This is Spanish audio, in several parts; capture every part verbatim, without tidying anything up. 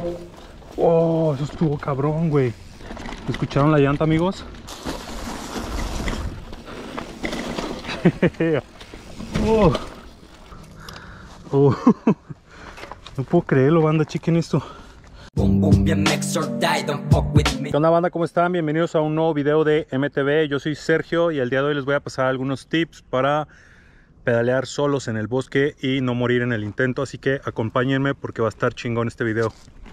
Oh, eso estuvo cabrón, güey. ¿Escucharon la llanta, amigos? oh. Oh. No puedo creerlo, banda, chequen esto. ¿Qué onda, banda? ¿Cómo están? Bienvenidos a un nuevo video de M T V. Yo soy Sergio y el día de hoy les voy a pasar algunos tips para pedalear solos en el bosque y no morir en el intento. Así que acompáñenme porque va a estar chingón este video.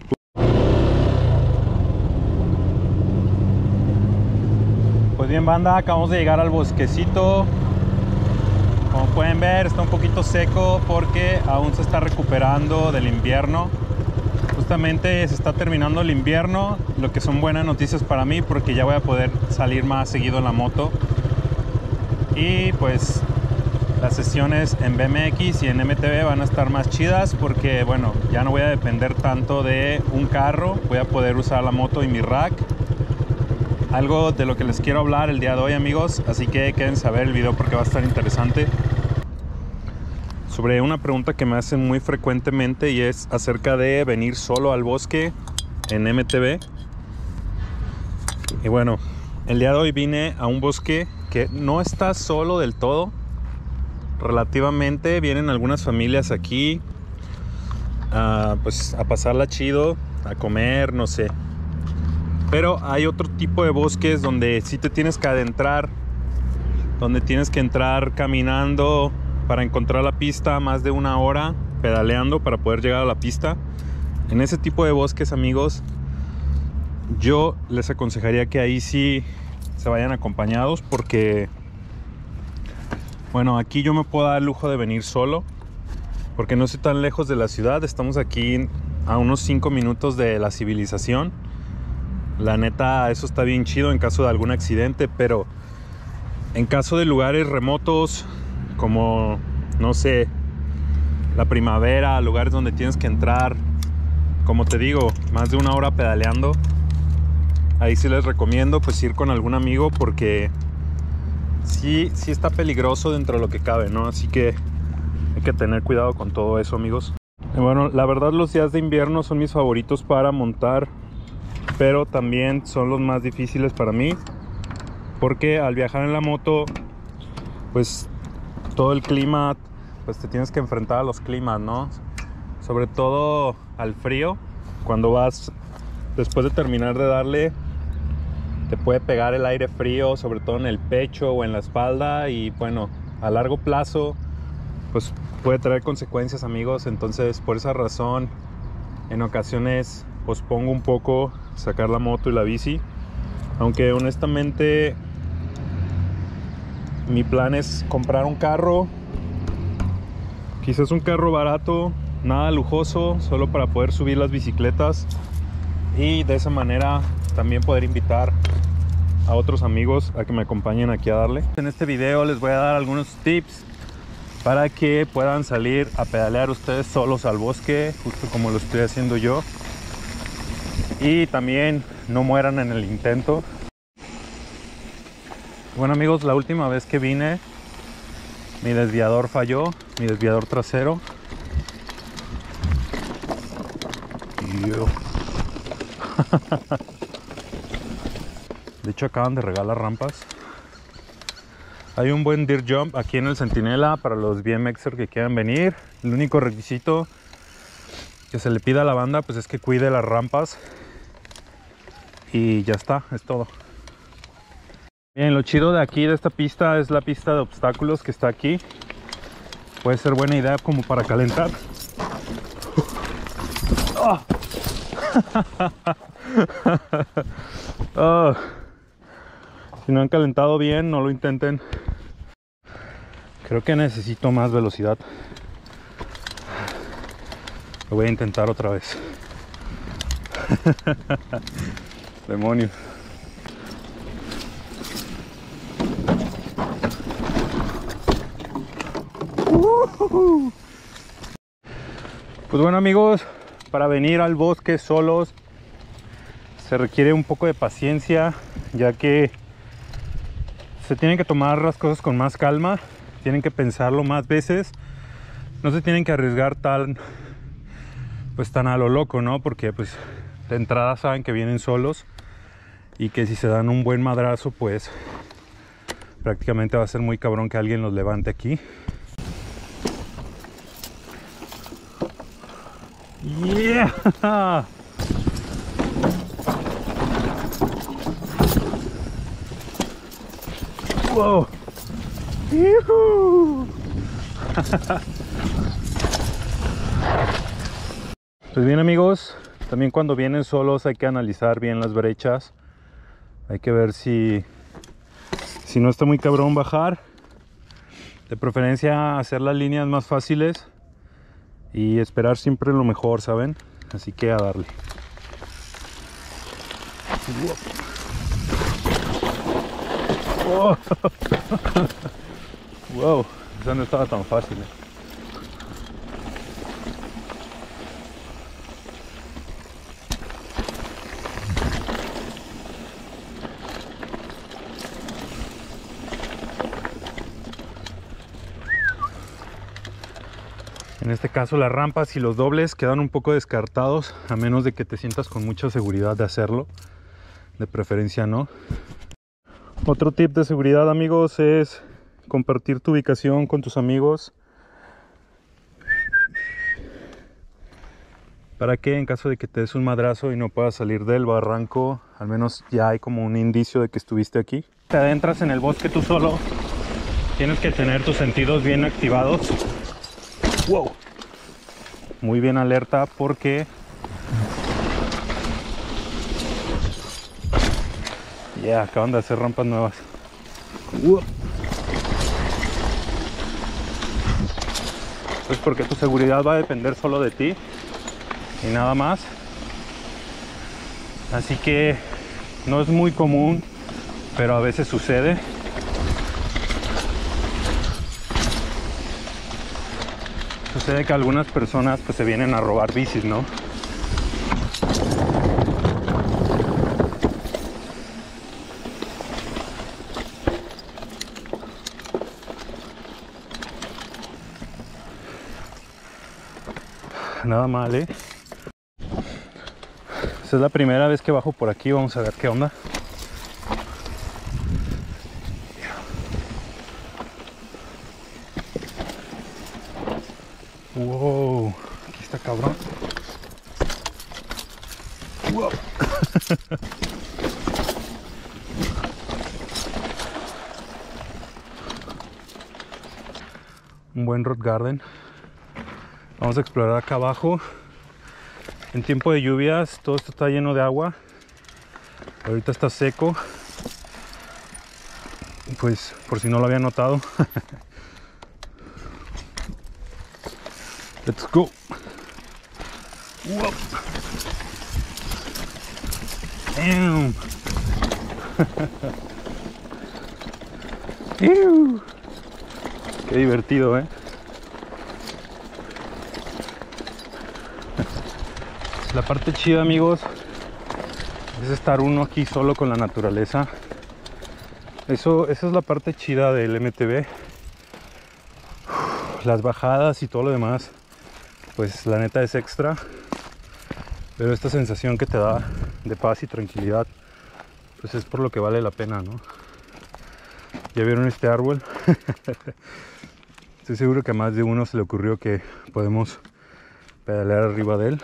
Pues bien, banda, acabamos de llegar al bosquecito. Como pueden ver, está un poquito seco porque aún se está recuperando del invierno. Justamente se está terminando el invierno, lo que son buenas noticias para mí porque ya voy a poder salir más seguido en la moto. Y pues las sesiones en B M X y en M T V van a estar más chidas porque, bueno, ya no voy a depender tanto de un carro, voy a poder usar la moto y mi rack. Algo de lo que les quiero hablar el día de hoy, amigos, así que quédense a ver el video porque va a estar interesante. Sobre una pregunta que me hacen muy frecuentemente y es acerca de venir solo al bosque en M T V. Y bueno, el día de hoy vine a un bosque que no está solo del todo. Relativamente vienen algunas familias aquí a, pues, a pasarla chido, a comer, no sé. Pero hay otro tipo de bosques donde sí te tienes que adentrar, donde tienes que entrar caminando para encontrar la pista, más de una hora pedaleando para poder llegar a la pista. En ese tipo de bosques, amigos, yo les aconsejaría que ahí sí se vayan acompañados porque, bueno, aquí yo me puedo dar el lujo de venir solo porque no estoy tan lejos de la ciudad. Estamos aquí a unos cinco minutos de la civilización. La neta, eso está bien chido en caso de algún accidente, pero en caso de lugares remotos como, no sé, la primavera, lugares donde tienes que entrar, como te digo, más de una hora pedaleando, ahí sí les recomiendo pues ir con algún amigo porque sí, sí está peligroso dentro de lo que cabe, ¿no? Así que hay que tener cuidado con todo eso, amigos. Y bueno, la verdad los días de invierno son mis favoritos para montar, pero también son los más difíciles para mí porque al viajar en la moto pues todo el clima, pues te tienes que enfrentar a los climas, ¿no? Sobre todo al frío. Cuando vas después de terminar de darle, te puede pegar el aire frío, sobre todo en el pecho o en la espalda, y bueno, a largo plazo pues puede traer consecuencias, amigos. Entonces por esa razón en ocasiones pospongo un poco sacar la moto y la bici, aunque honestamente mi plan es comprar un carro, quizás un carro barato, nada lujoso, solo para poder subir las bicicletas y de esa manera también poder invitar a otros amigos a que me acompañen aquí a darle. En este video les voy a dar algunos tips para que puedan salir a pedalear ustedes solos al bosque, justo como lo estoy haciendo yo, y también no mueran en el intento. Bueno, amigos, la última vez que vine mi desviador falló, mi desviador trasero. Yo. De hecho acaban de regalar rampas. Hay un buen dirt jump aquí en el Centinela para los B M Xers que quieran venir. El único requisito que se le pide a la banda pues es que cuide las rampas y ya está, es todo. Bien, lo chido de aquí, de esta pista, es la pista de obstáculos que está aquí. Puede ser buena idea como para calentar. Oh. Oh. Si no han calentado bien, no lo intenten. Creo que necesito más velocidad. Lo voy a intentar otra vez. Demonios. Pues bueno, amigos, para venir al bosque solos se requiere un poco de paciencia, ya que se tienen que tomar las cosas con más calma, tienen que pensarlo más veces, no se tienen que arriesgar tan pues tan a lo loco, ¿no? Porque pues de entrada saben que vienen solos y que si se dan un buen madrazo, pues prácticamente va a ser muy cabrón que alguien los levante aquí. Yeah. Wow. Yuhu. Pues bien, amigos, también cuando vienen solos hay que analizar bien las brechas. Hay que ver si si no está muy cabrón bajar. De preferencia hacer las líneas más fáciles y esperar siempre lo mejor, ¿saben? Así que a darle. Wow, wow, eso no estaba tan fácil, ¿eh? En este caso las rampas y los dobles quedan un poco descartados, a menos de que te sientas con mucha seguridad de hacerlo. De preferencia no. Otro tip de seguridad, amigos, es compartir tu ubicación con tus amigos. Para que en caso de que te des un madrazo y no puedas salir del barranco, al menos ya hay como un indicio de que estuviste aquí. Te adentras en el bosque tú solo, tienes que tener tus sentidos bien activados. Wow. Muy bien alerta porque ya yeah, acaban de hacer rampas nuevas. Wow. Pues porque tu seguridad va a depender solo de ti y nada más. Así que no es muy común, pero a veces sucede. Sucede que algunas personas pues se vienen a robar bicis, ¿no? Nada mal, ¿eh? Esta es la primera vez que bajo por aquí, vamos a ver qué onda. Wow, aquí está cabrón. Wow. Un buen rock garden. Vamos a explorar acá abajo. En tiempo de lluvias todo esto está lleno de agua. Ahorita está seco. Pues por si no lo había notado. Let's go. Wow. Damn. Qué divertido, ¿eh? La parte chida, amigos, es estar uno aquí solo con la naturaleza. Eso, esa es la parte chida del M T B. Las bajadas y todo lo demás, pues la neta es extra. Pero esta sensación que te da de paz y tranquilidad, pues es por lo que vale la pena, ¿no? ¿Ya vieron este árbol? Estoy seguro que a más de uno se le ocurrió que podemos pedalear arriba de él.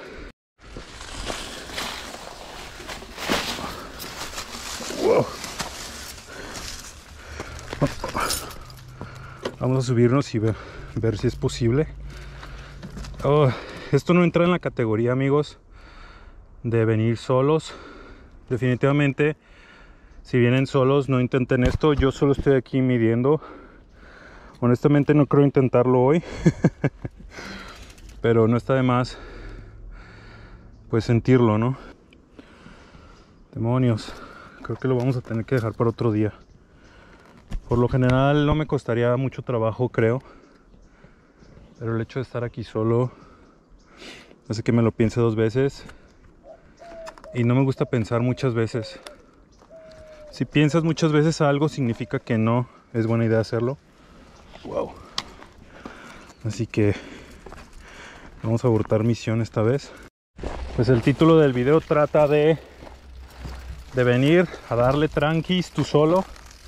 Wow. Vamos a subirnos y ver, ver si es posible. Oh, esto no entra en la categoría, amigos, de venir solos. Definitivamente, si vienen solos, no intenten esto. Yo solo estoy aquí midiendo. Honestamente no creo intentarlo hoy. Pero no está de más pues sentirlo, ¿no? Demonios, creo que lo vamos a tener que dejar para otro día. Por lo general no me costaría mucho trabajo, creo, pero el hecho de estar aquí solo hace que me lo piense dos veces. Y no me gusta pensar muchas veces. Si piensas muchas veces algo, significa que no es buena idea hacerlo. Wow. Así que Vamos a abortar misión esta vez. Pues el título del video trata de de venir a darle tranquis tú solo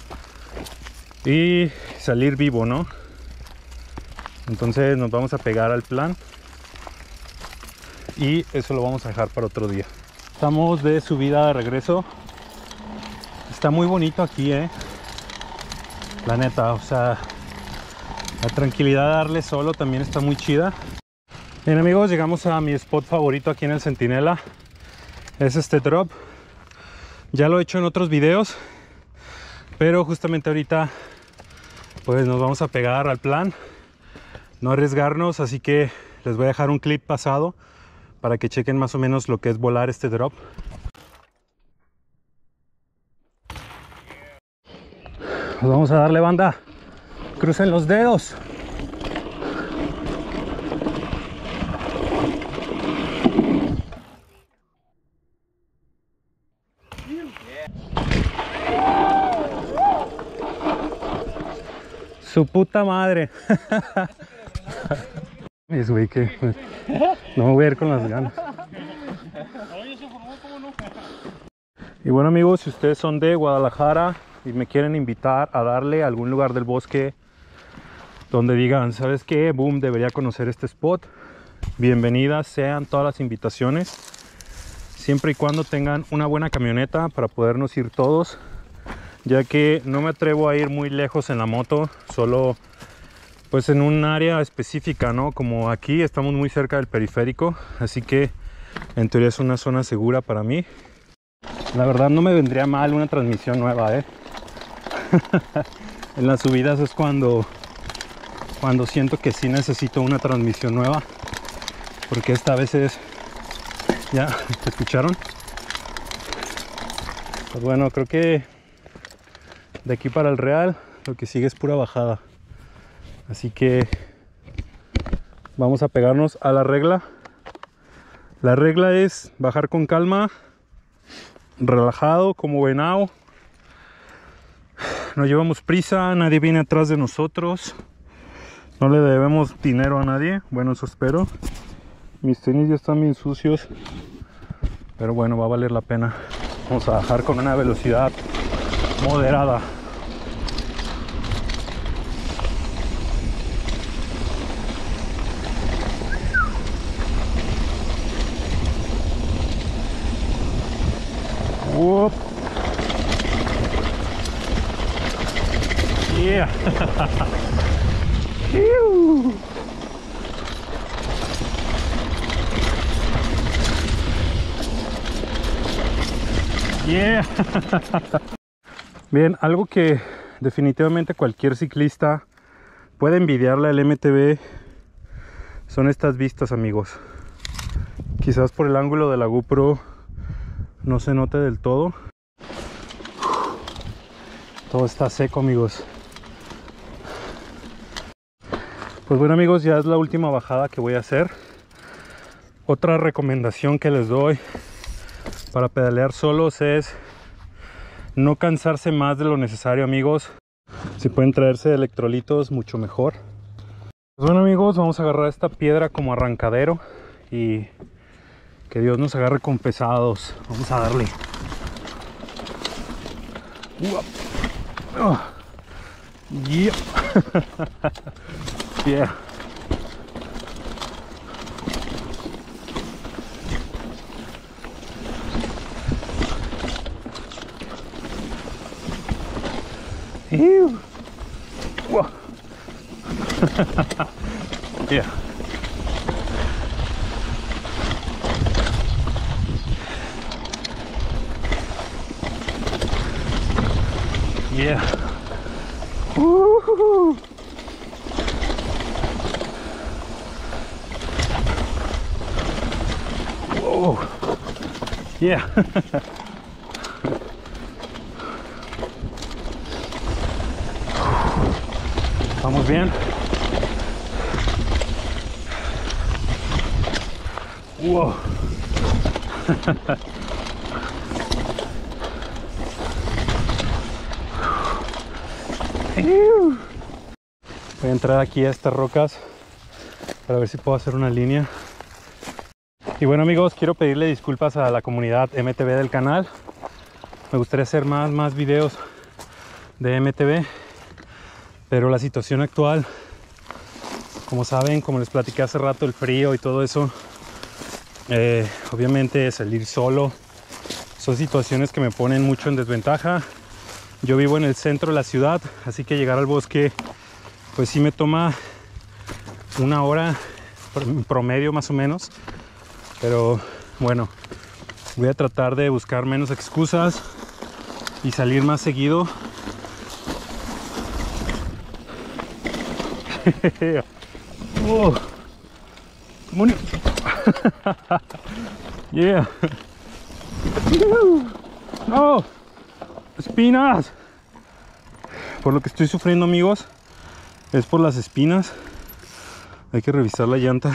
y salir vivo, ¿no? Entonces nos vamos a pegar al plan y eso lo vamos a dejar para otro día. Estamos de subida de regreso. Está muy bonito aquí, eh la neta, o sea, la tranquilidad de darle solo también está muy chida. Bien amigos, llegamos a mi spot favorito aquí en el Centinela. Es este drop. Ya lo he hecho en otros videos, pero justamente ahorita pues nos vamos a pegar al plan, no arriesgarnos, así que les voy a dejar un clip pasado para que chequen más o menos lo que es volar este drop. Pues vamos a darle, banda, crucen los dedos. Su puta madre. Es güey que no me voy a ir con las ganas. Y bueno amigos, si ustedes son de Guadalajara y me quieren invitar a darle a algún lugar del bosque donde digan, ¿sabes qué? Boom, debería conocer este spot. Bienvenidas sean todas las invitaciones, siempre y cuando tengan una buena camioneta para podernos ir todos, ya que no me atrevo a ir muy lejos en la moto, solo pues en un área específica, ¿no? Como aquí estamos muy cerca del periférico, así que en teoría es una zona segura para mí. La verdad no me vendría mal una transmisión nueva, ¿eh? En las subidas es cuando cuando siento que sí necesito una transmisión nueva, porque esta vez es... ¿Ya? ¿Te escucharon? Pues bueno, creo que de aquí para el Real lo que sigue es pura bajada, así que vamos a pegarnos a la regla. La regla es bajar con calma, relajado como venado. No llevamos prisa, nadie viene atrás de nosotros, no le debemos dinero a nadie, bueno, eso espero. Mis tenis ya están bien sucios, pero bueno, va a valer la pena. Vamos a bajar con una velocidad moderada. Whoop. Yeah. Yeah. Bien, algo que definitivamente cualquier ciclista puede envidiarle al M T B son estas vistas, amigos. Quizás por el ángulo de la GoPro no se note del todo. Todo está seco, amigos. Pues bueno amigos, ya es la última bajada que voy a hacer. Otra recomendación que les doy para pedalear solos es no cansarse más de lo necesario, amigos. Si pueden traerse electrolitos, mucho mejor. Pues bueno amigos, vamos a agarrar esta piedra como arrancadero y que Dios nos agarre con pesados. Vamos a darle. Uh, yeah. Yeah. Ew. Whoa. Yeah. Yeah. Woo-hoo-hoo. Whoa. Yeah. Vamos bien. Wow. Voy a entrar aquí a estas rocas para ver si puedo hacer una línea. Y bueno amigos, quiero pedirle disculpas a la comunidad M T V del canal. Me gustaría hacer más, más videos de M T V, pero la situación actual, como saben, como les platiqué hace rato, el frío y todo eso, eh, obviamente salir solo, son situaciones que me ponen mucho en desventaja. Yo vivo en el centro de la ciudad, así que llegar al bosque pues sí me toma una hora en promedio más o menos. Pero bueno, voy a tratar de buscar menos excusas y salir más seguido. Oh, come on. Yeah. No, espinas. Por lo que estoy sufriendo amigos, es por las espinas. Hay que revisar la llanta.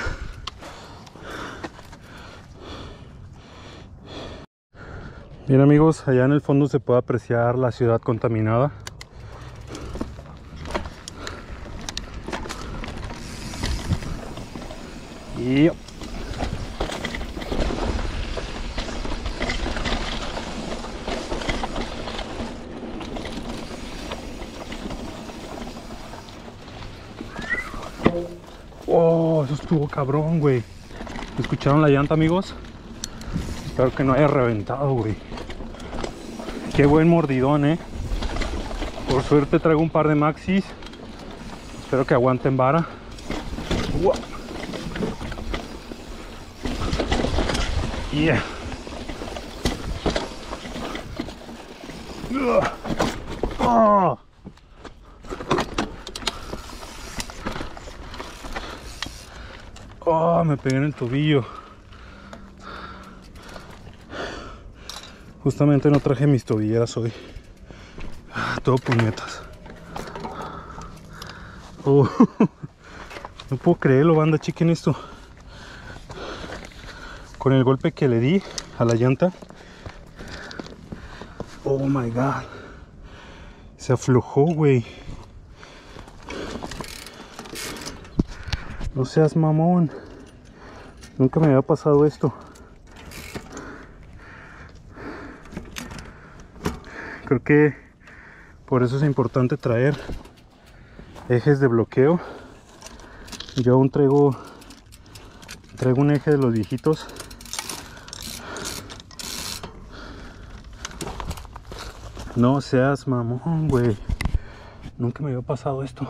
Bien amigos, allá en el fondo se puede apreciar la ciudad contaminada. Y oh, eso estuvo cabrón, güey. ¿Escucharon la llanta amigos? Espero que no haya reventado, güey. Qué buen mordidón, eh. Por suerte traigo un par de maxis. Espero que aguanten vara. Wow. Yeah. Oh. Oh, me pegué en el tobillo. Justamente no traje mis tobilleras hoy. Todo puñetas. Oh. No puedo creerlo, banda, chequen esto. Con el golpe que le di a la llanta. Oh my god. Se aflojó, güey. No seas mamón. Nunca me había pasado esto. Creo que por eso es importante traer ejes de bloqueo. Yo aún traigo traigo un eje de los viejitos. No seas mamón, güey. Nunca me había pasado esto.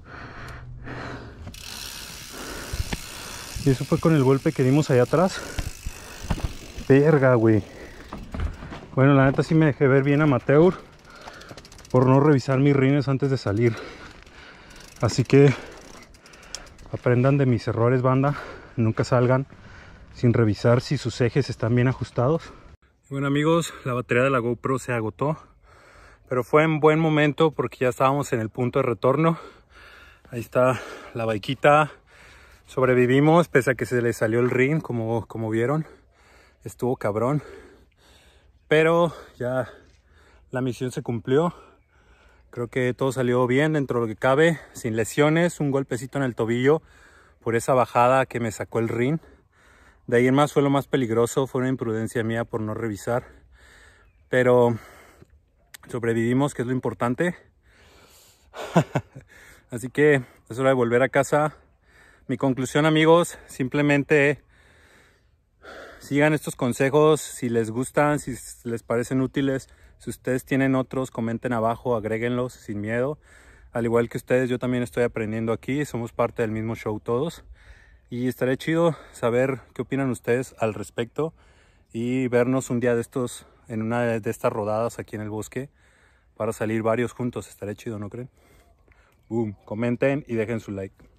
Y eso fue con el golpe que dimos allá atrás. Verga, güey. Bueno, la neta sí me dejé ver bien amateur por no revisar mis rines antes de salir. Así que aprendan de mis errores, banda. Nunca salgan sin revisar si sus ejes están bien ajustados. Bueno amigos, la batería de la GoPro se agotó, pero fue en buen momento porque ya estábamos en el punto de retorno. Ahí está la baiquita. Sobrevivimos pese a que se le salió el rin, como, como vieron. Estuvo cabrón. Pero ya la misión se cumplió. Creo que todo salió bien dentro de lo que cabe, sin lesiones, un golpecito en el tobillo por esa bajada que me sacó el rin. De ahí en más fue lo más peligroso, fue una imprudencia mía por no revisar. Pero sobrevivimos, que es lo importante. Así que es hora de volver a casa. Mi conclusión amigos, simplemente sigan estos consejos si les gustan, si les parecen útiles. Si ustedes tienen otros, comenten abajo, agréguenlos sin miedo. Al igual que ustedes, yo también estoy aprendiendo aquí. Somos parte del mismo show todos. Y estaría chido saber qué opinan ustedes al respecto. Y vernos un día de estos, en una de estas rodadas aquí en el bosque. Para salir varios juntos. Estaría chido, ¿no creen? Boom. Comenten y dejen su like.